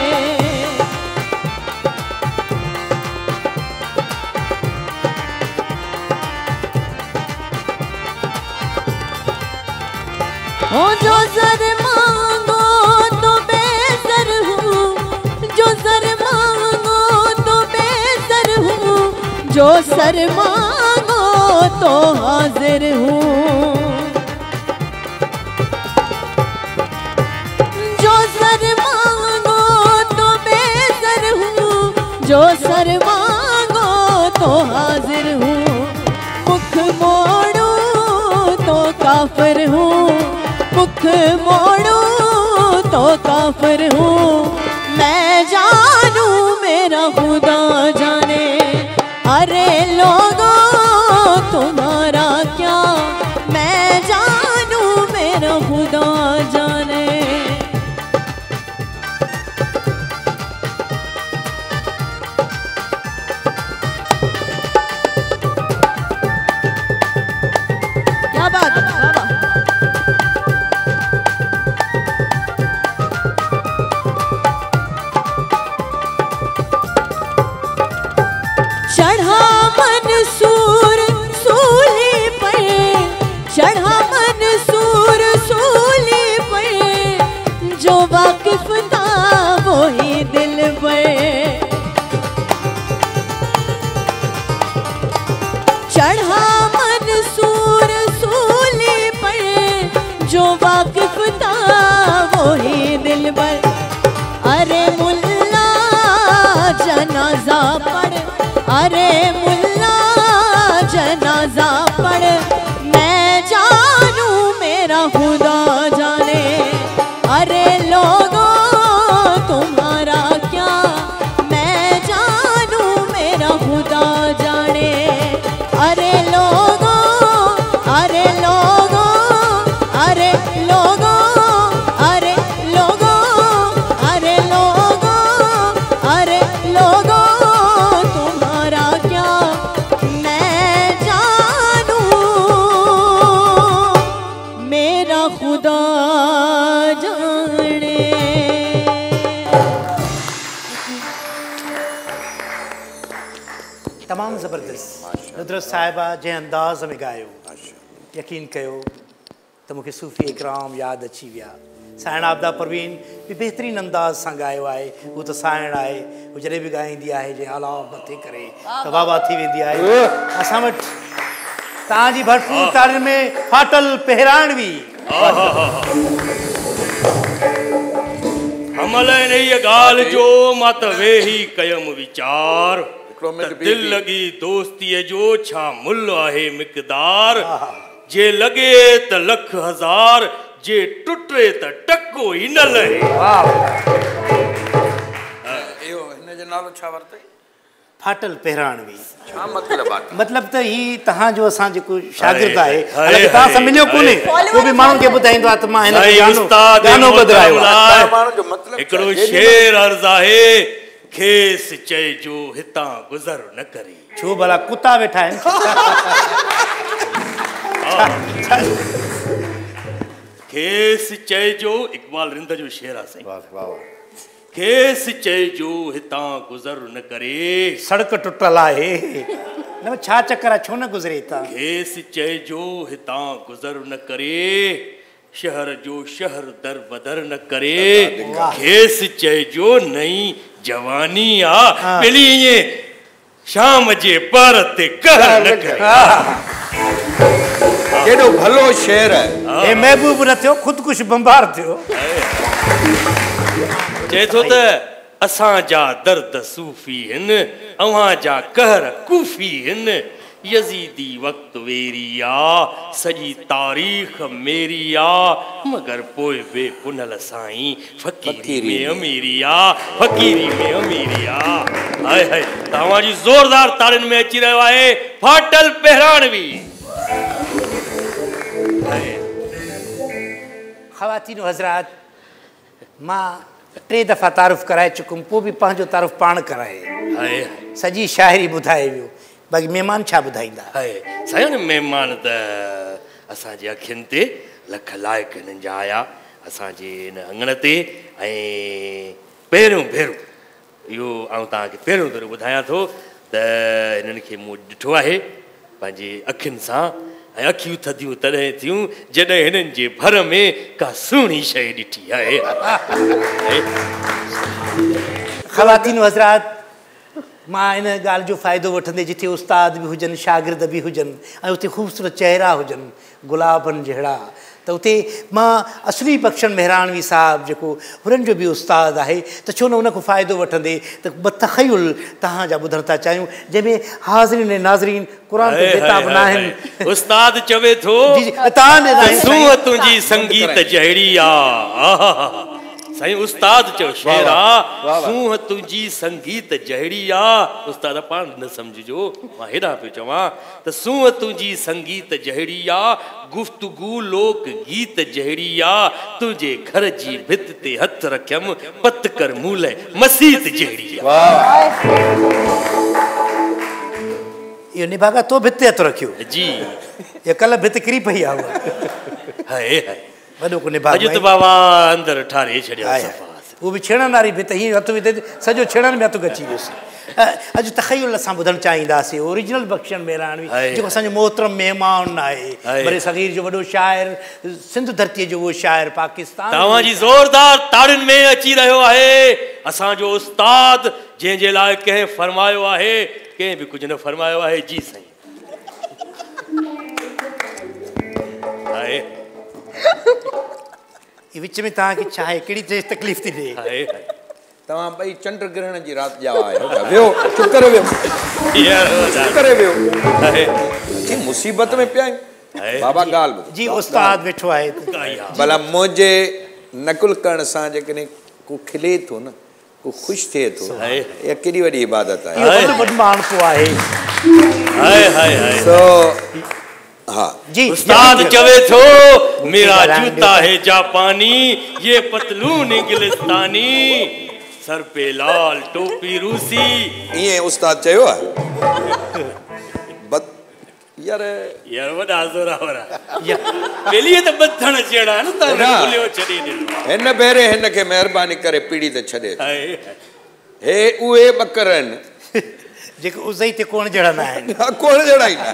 ओ जो सर मांगो तो बेसर हूँ, जो सर मांगो तो बेसर हूँ, जो सर मांगो तो हाजिर हूँ। जो सर मांगो तो बेसर हूँ, जो सर मांगो तो हाजिर हूँ। मुख मोड़ू तो काफिर हूँ, मुख मोड़ू तो काफिर हूँ। मैं जानूं मेरा खुदा जाने। अरे लोगों तुम्हारा क्या, मैं जानूं मेरा खुदा जाने। क्या बात है बाबा। चढ़ा मंसूर सूली पर, चढ़ा मंसूर सूली पर, जो वाकिफ था वही दिल पर। चढ़ा मंसूर सूली पर, जो वाकिफ था वही दिल पर। अरे मुल्ला जनाजा पढ़, अरे मुल्ला जनाजा पढ़, मैं जानूं मेरा खुदा जाने। अरे लोगों तुम्हारा क्या, मैं जानूं मेरा खुदा जाने। अरे लोगों, अरे लोगों, अरे लोगों, अरे लोगों, अरे लोगों, अरे लोगों तुम्हारा क्या, मैं जानूं मेरा खुदा जाने। तमाम ज़बरदस्त नुसरत साहिबा जे अंदाज़ में गायो, यकीन कयो तो मूंखे सूफ़ी इकराम याद अची विया। साइण आबदा परवीन भी बेहतरीन अंदाज़ सां गायो आहे। वो तो साइण आहे, वो जॾहिं बि ॻाईंदी आहे जे अलाव मथे करे त वाह थी वेंदी आहे। असां वटि तव्हांजी भरपूर तारीफ़ में फाटल पहिराणवी अमल ने ये गाल जो मत वेही कयम विचार, दिल लगी दोस्ती जो छा मुल आहे मिकदार। जे लगे त लख हजार, जे टुटे त टको ही न लहे। इहो हिन जो नालो छा वरितई? फाटल पहिराणवी। छा मतिलबु आहे? मतिलबु त ही तव्हांजो असां जेको शागिर्द आहे, हालांकि तव्हां सां मिलियो कोन्हे, उहो बि माण्हुनि खे ॿुधाईंदो आहे त मां हिन गानो ॿुधायो आहे। हिकिड़ो शेर अर्ज़ आहे, खेस चइजो हितां गुज़र न करे। छो भला कुत्ता वेठा आहिनि? खेस चइजो, इकबाल रिंद जो शेर आहे साईं। खेस चइजो हितां गुज़र न करे, सड़क टुटल आहे न छा चक्कर आहे, छो न गुज़रे हितां? खेस चइजो हितां गुज़र न करे, शहर जो शहर दर बदर न करे। खेस चइजो नई जवानी आ, मिली ईअं शाम जे पर ते कहर न करे। केॾो भलो शेर आहे। हे महबूब न थियो, ख़ुदकुश बम्बार थियो। चए थो त असांजा दर्द सूफ़ी आहिनि, अव्हां जा कहर कूफ़ी आहिनि। यज़ीदी वक़्तु वेरी आ, सॼी तारीख़ मेरी आ, मगर पोइ बे पुनल साईं फ़क़ीरी में अमीरी आ, फ़क़ीरी में अमीरी आ। हाय हाय, तव्हांजी ज़ोरदार ताड़ियुनि में अची रहियो आहे फाटल पहिराणवी। ख़वातीन हज़रात, मां 3 दफ़ा तारुफ़ कराए चुकुमि, पोइ बि पंहिंजो तारुफ़ पाण कराए सॼी शाइरी ॿुधाए वियो। बाक़ी महिमान छा ॿुधाईंदा? साईं महिमान त असांजे अखियुनि ते लख लाइक़ हिननि जा आया असांजे हिन अङण ते। ऐं पहिरियों भेरो इहो आउं तव्हांखे पहिरियों भेरो ॿुधायां थो त हिननि खे मूं ॾिठो आहे पंहिंजे अखियुनि सां। ऐं अखियूं थधियूं तॾहिं थियूं जॾहिं हिननि जे भर में का सुहिणी शइ ॾिठी आहे। ख़वातीन हज़रात, मां इन ॻाल्हि जो फ़ाइदो वठंदे जिथे उस्ताद बि हुजनि, शागिर्द बि हुजनि ऐं उते ख़ूबसूरत चहिरा हुजनि गुलाबनि जहिड़ा, त उते मां असली बख्शन मेहरानवी साहिबु जेको हुननि जो बि उस्ताद आहे, त छो न उनखां फ़ाइदो वठंदे त बतख़युल तव्हांजा ॿुधण था चाहियूं, जंहिंमें हाज़रीन ऐं नाज़रीन क़ुर ते बेताब न आहिनि। उस्ताद चवे थो सूंह तुंहिंजी संगीत जहिड़ी आ। साईं उस्ताद चयो शेर आ, सूंह तुंहिंजी संगीत जहिड़ी आ। उस्ताद पाण न सम्झिजो, मां हेॾां पियो चवां त सूंह तुंहिंजी संगीत जहिड़ी आ, गुफ़्तगू लोक गीत जहिड़ी आ, तुंहिंजे घर जी भित ते हथ रखियमि पत कर मूल मसीत जहिड़ी आ। इहो निभागा तो भित ते हथ रखियो जी, ये कल्ह भित किरी पई आहे। वॾो को निभाग अॼु त बाबा अंदरि ठारे छॾिया सफ़ा। उहो बि छेड़ण वारी भित, हीअं हथु विधे सॼो छेड़ण में हथु अची वियुसि। अॼु तख़युल असां ॿुधणु चाहींदासीं ओरिजिनल बख्शन मेहरानवी जेको असांजो मोहतरम महिमान आहे, बड़े सग़ीर जो वॾो शाइर, सिंध धरतीअ जो उहो शाइर पाकिस्तान। तव्हांजी ज़ोरदार ताड़ियुनि में अची रहियो आहे असांजो उस्ताद, जंहिंजे लाइ कंहिं फरमायो आहे, कंहिं बि कुझु न फरमायो आहे। जी साईं। विच में तव्हांखे छा आहे, कहिड़ी तेज़ तकलीफ़ थी थिए? तव्हां ॿई चंड ग्रहण जी राति जा आहियो। वियो, चुप करे वियो, चुप करे वियो। मुसीबत में पिया आहियूं। बाबा ॻाल्हि ॿुध। जी उस्ताद वेठो आहे। भला मुंहिंजे नकुल करण सां जेकॾहिं को खिले थो न, को ख़ुशि थिए थो, इहा केॾी वॾी इबादत आहे। हाँ जी उस्ताद चवे थो मेरा जूता है जापानी, ये पतलून इंग्लिस्तानी, सर पे लाल टोपी रूसी। ये उस्ताद चयो आहे। यार वॾा ज़ोरावर पहली त बथण छेड़ा न त बोलियो छॾी ॾिनो। हिन भेरे हिन खे महिरबानी करे पीड़ी ते छॾे। हे उहे ॿकर आहिनि जेको उज़ई ते कोण जहिड़ा न आहिनि। कोण जहिड़ा ई न।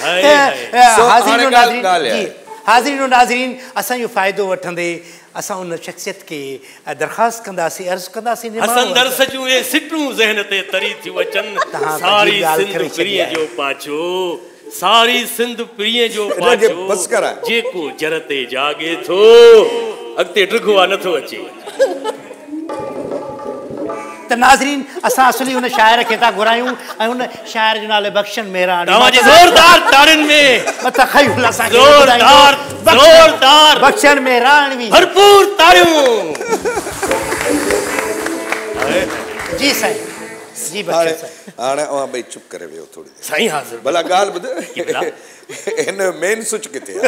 हाज़रीन नाज़रीन, असां इहो फ़ाइदो वठंदे असां उन शख़्सियत खे दरख़्वास्त कंदासीं, अर्ज़ु कंदासीं हसंदर सजूं ए सिटूं ज़हन ते तरी थियूं अचनि, सारी सिंध प्रिय जो पाछो, सारी सिंध प्रिय जो पाछो, जेको जर ते जागे थो अॻिते ड्रिघो आहे नथो अचे। त नाज़रीन असां असली हुन शाइर खे था घुरायूं ऐं हुन शाइर जो नालो बख्शन मेहरान। तव्हांजी ज़ोरदार ताड़ियुनि में तख़युल असांखे ज़ोरदार बख्शन मेहरानवी भरपूर ताड़ियूं। जी साईं, जी बख्शन साईं। हाणे अवां ॿई चुप करे वियो थोरी देरि। साईं हाज़िर। भला ॻाल्हि ॿुध, हिन मेन स्विच किथे आहे?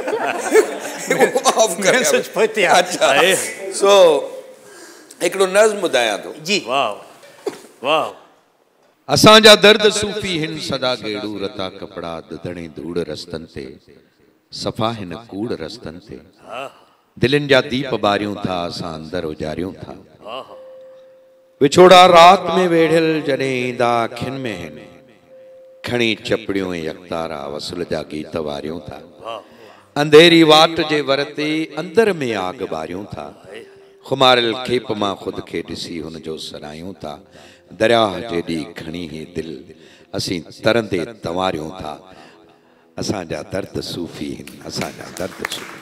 अच्छा, सो हिकिड़ो नज़्म ॿुधायां थो। जी वाह वाह। असांजा दर्द सूफ़ी हिन सदा गेड़ू रता कपड़ा दधणे धूड़ रस्तनि ते, सफ़ा हिन कूड़ रस्तनि ते, दिलनि जा दीप ॿारियूं था असां अंदरि उजारियूं था, विछोड़ा रात में वेढ़ियल जॾहिं ईंदा अखियुनि में हिन, खणी चपड़ियूं ऐं यकतारा वसुल जा गीत वारियूं था, अंधेरी वाट जे वर ते अंदर में आग ॿारियूं था, खुमारियल खेप मां ख़ुद खे ॾिसी हुन जो सरायूं था, दरियाह जे ॾींहुं खणी ही दिल असीं तरंदे तंवारियूं था, असांजा दर्द सूफ़ी हिन, असांजा दर्द सूफ़ी,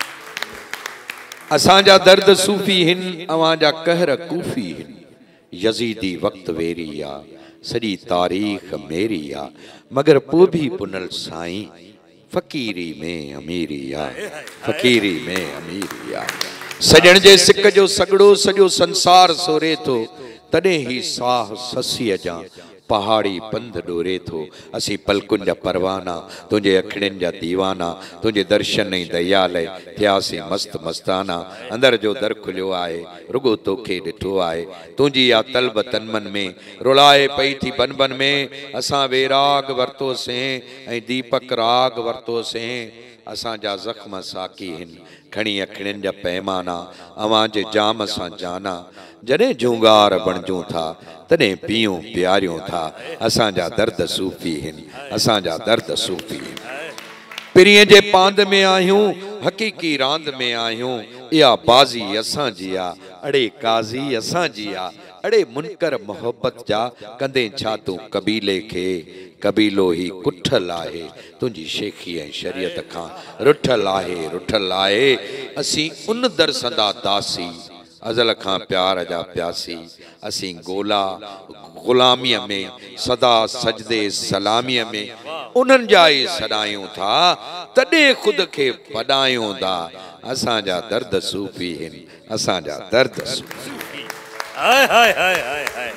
असांजा दर्द सूफ़ी हिन, अवांजा कहर कूफ़ी हिन, यज़ीदी वक़्त वेरी आ, सॼी तारीख़ मेरी आ, मगर पोइ बि पुनल साईं फ़क़ीरी में अमीरी आ, फ़क़ीरी में अमीरी आ, सजण जे सिक जो सगड़ो सॼो संसार सोरे थो, तॾहिं ही साह ससीअ जा पहाड़ी पंध डोरे थो असी पलकुन जा परवाना तुझे अखड़िन जा दीवाना तुझे दर्शन ही दयालय थियासी मस्त मस्ताना अंदर जो दर खुलियो आए रुगो तोखे डिठो आए तुझी या तलब तन मन में रुलाए पई थी बन बन में असा वेराग वरतो से ऐं दीपक राग वरतो से असा जा जख्म साकी हिन खणी अखड़िन जा पैमाना अवां जे जाम सां जाना जॾहिं जूंगार बणजूं था तॾहिं पीयूं प्यारियूं था असा जा दर्द सूफ़ी हिन असा जा दर्द सूफ़ी हिन पिरीअ जे पांद में आहियूं हकीकी रांद में आहियूं इहा बाज़ी असां जी आ अड़े काज़ी असां जी आ अड़े मुनकर मोहब्बत जा कंदे छा तूं कबीले खे कबीलो ही कुठल आहे तुंहिंजी शेखी ऐं शरीयत खां रुठल आहे असीं उन दर संदा दासी अज़ल खां प्यार जा प्यासी असीं ग़ुलामीअ में सदा सजदे सलामीअ में उन्हनि जा ई सॾायूं था तॾहिं ख़ुदि खे पढ़ायूं था असां जा दर्द सूफ़ी आहिनि असां जा दर्द सूफ़ी हाय हाय हाय हाय हाय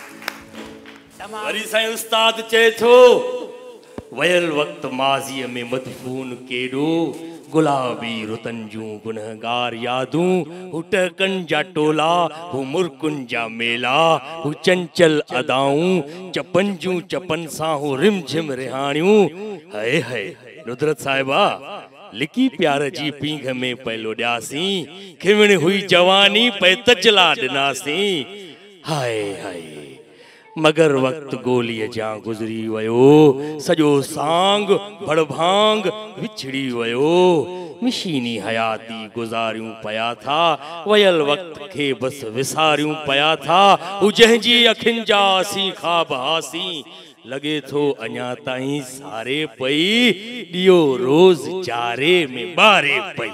वरी साईं उस्ताद चए थो वयल वक्त माज़ीअ में मदफून केॾो गुलाबी रुतन जूं गुनहगार यादूं हू टहकन जा टोला हू मुर्कुन जा मेला हू चंचल अदाऊं चपन जूं चपन सां हू रिमझिम रिहाणियूं हाय हाय नुदरत साहिबा लिकी प्यार जी पींघ में पहलो ॾियासीं खिवण हुई जवानी पे तजला ॾिनासीं हाय हाय मगर वक्त गोलीअ जा गुज़री वयो सॼो सांग भड़भांग विछड़ी वयो मिशीनी हयाती गुज़ारियूं पया था वयल वक्त खे बस विसारियूं पया था हू जंहिंजी अखियुनि जा असीं ख़्वाब हासीं लगे थो अञा ताईं सारे पई ॾियो रोज़ जारे में ॿारे पई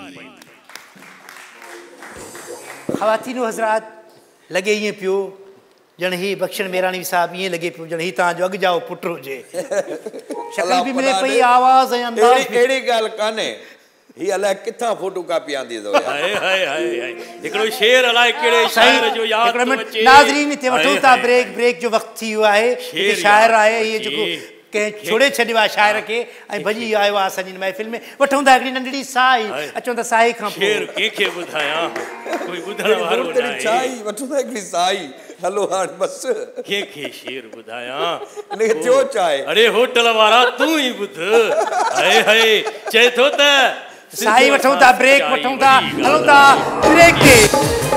ख़वातीनो हज़रात लगे ये पियो जन ही बख्शन मेरानी साहब ये लगे पियो जन ही तव्हांजो अॻु जाओ पुट हुजे शक्ल भी मिले पई आवाज़ ऐं अंदाज़ अहिड़ी ॻाल्हि कान्हे ही अलाए किथां फोटो कापी आंदी अथव हाय हाय हाय हिकिड़ो शेर अलाए कहिड़े शाइर जो यादि थो अचे नाज़रीन हिते वठूं था ब्रेक जो वक़्तु थी वियो आहे शाइर आहे इहे जेको कंहिं छोड़े छॾियो आहे शाइर खे ऐं भॼी आयो आहे असांजी महफ़िल में वठूं था हिकिड़ी नंढड़ी साई अचूं था साई खां शेर कंहिंखे ॿुधायां कोई ॿुधण वारो न आहे वठूं था हिकिड़ी साई हलो हाणे बस कंहिंखे शेर ॿुधायां हिनखे थियो चाहे अरे होटल वारा तूं ई ॿुध हाय हाय चए थो त साई वठूं था ब्रेक वठूं था हलूं था ब्रेक ते